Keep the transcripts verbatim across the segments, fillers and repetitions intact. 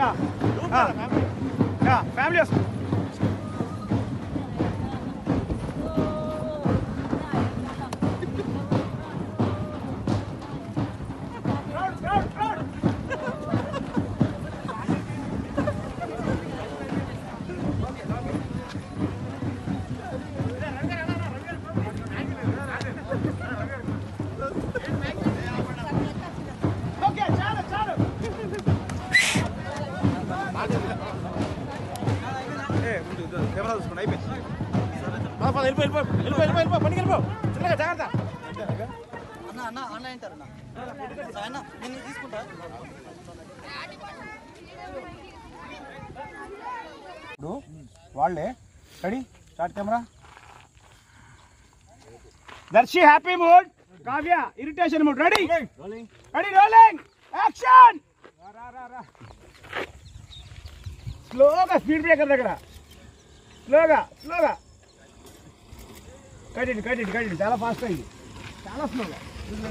Family వస్తుంది. Camera చూసుకోండి అయిపోయింది. వెళ్ళిపో వెళ్ళిపో వెళ్ళిపో వెళ్ళిపో వెళ్ళిపో పనికి వెళ్ళిపో చిన్నగా జాగ్రత్త. అన్న అన్న ఆన్లైన్ అన్న అన్న నేను తీసుకుంటా. ఇప్పుడు వాళ్ళే ready start camera. Darshi happy mood, Kavya irritation mood. Ready ready rolling action. స్లోగా స్పీడ్ బ్రేకర్ దగ్గర స్లోగా స్లోగా కట్టింది కట్టింది కట్టింది చాలా ఫాస్ట్ అయింది, చాలా స్లోగా.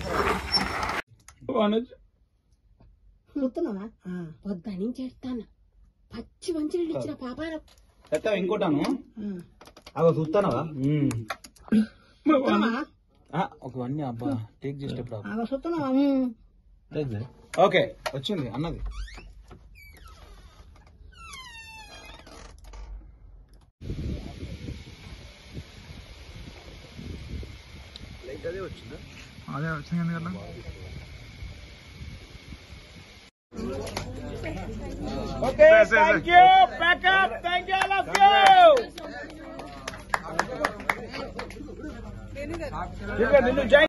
చూస్తున్నావా పొద్దు నుంచి ఎడతాను పచ్చి మంచి ఇచ్చిన పాపాలు చెత్త ఇంకోటాను అవి చూస్తానవా ఒకవన్నీ అబ్బా టేక్ చేసేటప్పుడు చూస్తున్నావా. ఓకే వచ్చింది అన్నది. అదే వచ్చిందా? అదే వచ్చింది కదా. Okay thank you backup thank you all of you. నిన్ను